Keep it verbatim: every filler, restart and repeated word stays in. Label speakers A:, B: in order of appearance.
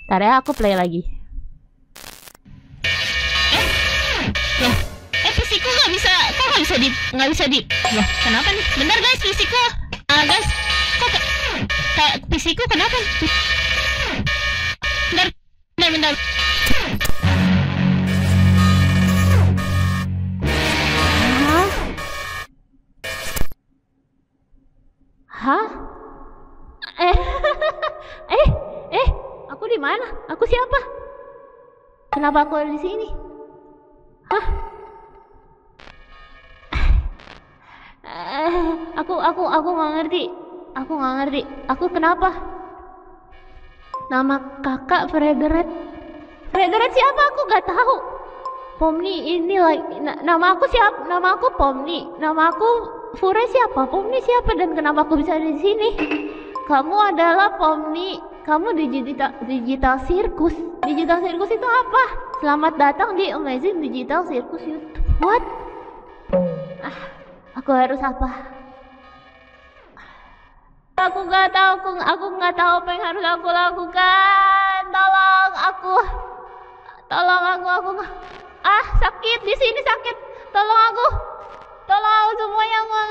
A: Ntar ya, aku play lagi.
B: Eh, loh, eh fisikku nggak bisa, kok nggak bisa di, nggak bisa di, loh, kenapa nih? Bentar guys, fisikku, ah guys, kok kayak fisikku kenapa? Bentar, bentar, bentar.
A: Hah? Hah? Eh, eh, eh, aku di mana? Aku siapa? Kenapa aku ada di sini? Hah? Eh, aku, aku, aku nggak ngerti. Aku nggak ngerti. Aku kenapa? Nama kakak Frederet. Frederet siapa? Aku nggak tahu. Pomni ini like na- nama aku siapa? Nama aku Pomni. Nama aku Fure siapa? Pomni siapa dan kenapa aku bisa ada di sini? Kamu adalah Pomni. Kamu digital digital circus. Digital circus itu apa? Selamat datang di Amazing Digital Circus YouTube. What? Ah, aku harus apa? Aku nggak tahu. Aku aku nggak tahu apa yang harus aku lakukan. Tolong aku. Tolong aku. Aku nggak- ah sakit di sini sakit. Tolong aku. Tolong aku semuanya.